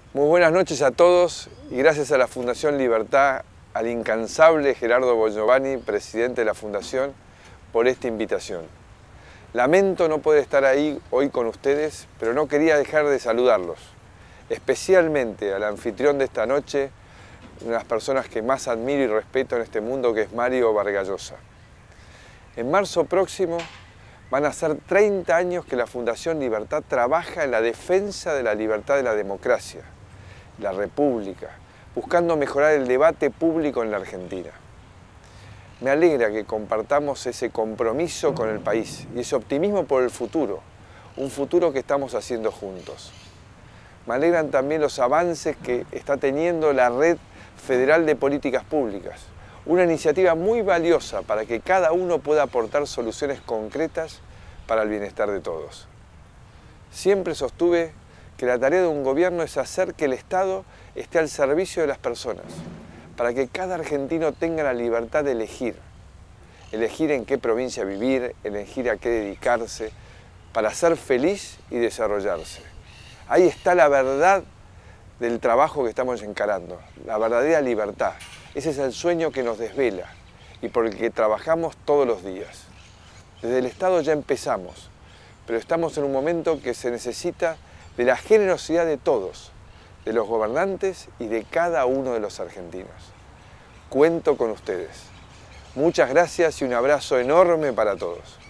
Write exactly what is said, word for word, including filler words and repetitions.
Muy buenas noches a todos y gracias a la Fundación Libertad, al incansable Gerardo Bongiovanni, presidente de la Fundación, por esta invitación. Lamento no poder estar ahí hoy con ustedes, pero no quería dejar de saludarlos, especialmente al anfitrión de esta noche, una de las personas que más admiro y respeto en este mundo, que es Mario Vargas Llosa. En marzo próximo van a ser treinta años que la Fundación Libertad trabaja en la defensa de la libertad de la democracia, la República, buscando mejorar el debate público en la Argentina. Me alegra que compartamos ese compromiso con el país y ese optimismo por el futuro, un futuro que estamos haciendo juntos. Me alegran también los avances que está teniendo la Red Federal de Políticas Públicas, una iniciativa muy valiosa para que cada uno pueda aportar soluciones concretas para el bienestar de todos. Siempre sostuve que la tarea de un gobierno es hacer que el Estado esté al servicio de las personas, para que cada argentino tenga la libertad de elegir, elegir en qué provincia vivir, elegir a qué dedicarse, para ser feliz y desarrollarse. Ahí está la verdad del trabajo que estamos encarando, la verdadera libertad. Ese es el sueño que nos desvela y por el que trabajamos todos los días. Desde el Estado ya empezamos, pero estamos en un momento que se necesita de la generosidad de todos, de los gobernantes y de cada uno de los argentinos. Cuento con ustedes. Muchas gracias y un abrazo enorme para todos.